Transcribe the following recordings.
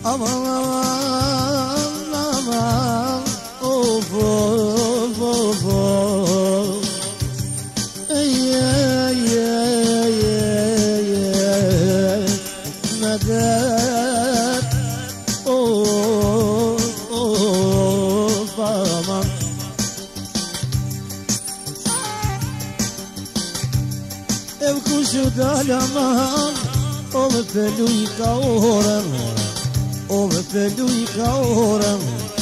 Aman aman aman, of of of of. Medet, of of aman. Ev kuşu dalaman, ov peluika oran, ov peluika oran.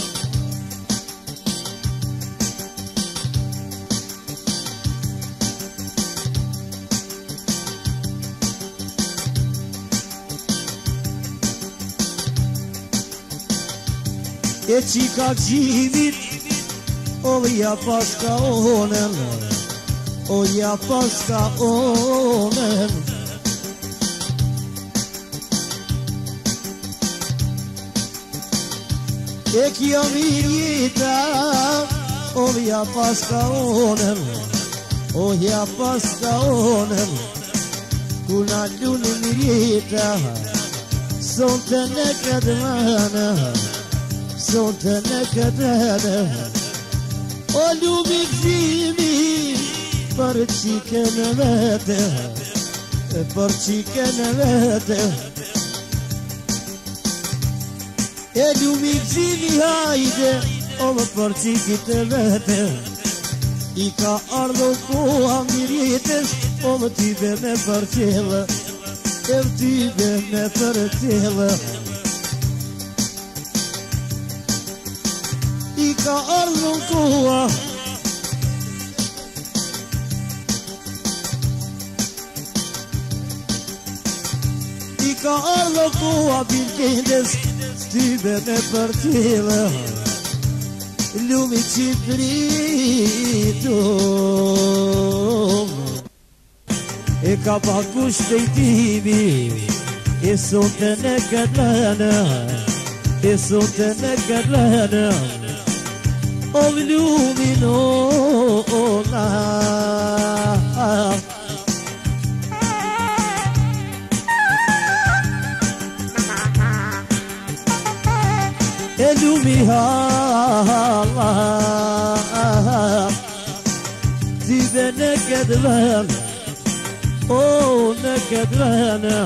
E qika gjimit, o ja paska onen, o ja paska onen. E kjo mirjita, o ja paska onen, o ja paska onen. Kuna lunë mirjita, sonte ne këtë mana, sonte ne këtë. O lumi gzimi, për qikën vete, për qikën vete. E lumi gzimi hajde, o më për qikit vete. I ka ardhë koha mirjetës, o më tybe me për qelë, e më tybe me për qelë. I ka ardhë koha, I ka ardhë koha bilkendes, tybe me për qelë. Lumi Qipritu e ka paku shpejtimi, e sonte në këtë lënë, e sonte në këtë lënë. O lumi nona, e lumi hala, tybe në këtë lënë, o në këtë lënë.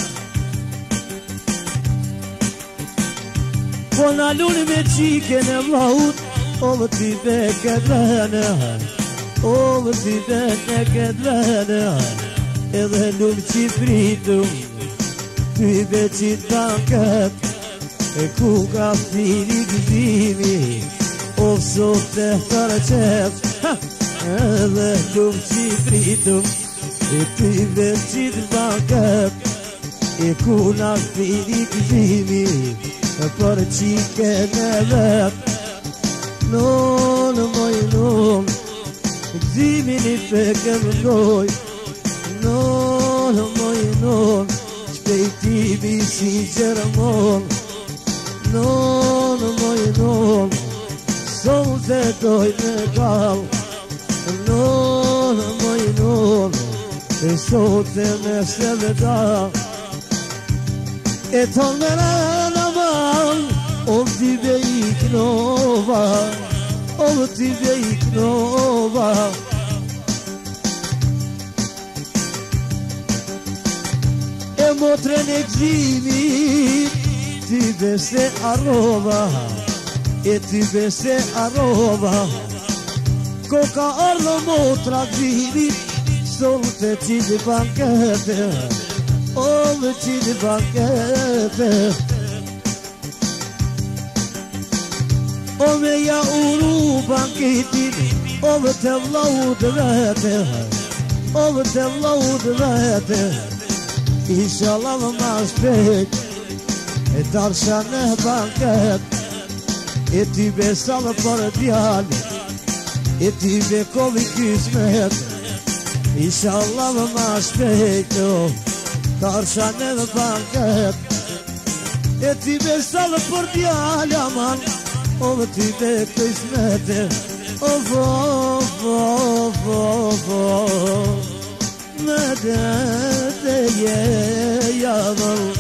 Po në lunë me qike në vlaut, o më tybe këtë lënë, o më tybe në këtë lënë. Edhe lumë Qipritu, tybe qitë bankët, e ku ka fili gëzimi, o sot të për qep. Edhe lumë Qipritu, e tybe qitë bankët, e ku na fili gëzimi, për qikën e vetë. Nonë moj nonë, gëzimin i pekëm ngoj. Nonë moj nonë, shpejtimi si gjermon. Nonë moj nonë, sonte doj në gal. Nonë moj nonë, e sonte me se dhe da. E tonë me në man, o tybe i knova, o tybe i knova. E motren e gzimit, tybe se arrova, e tybe se arrova. Ko ka ardhë motra gzimit, sonte qitë bankete, o më qitë bankete. O me ja uru banketin, o më të vlaut vete, o më të vlaut vete. Inshallah më ma shpejt, e tarsha në banket, e ty besalë për djallë, e ty bekovi kismet. Inshallah më ma shpejt, tarsha në banket, e ty besalë për djallë, aman. O më tybe kismete, o vo, me dhe je javëll.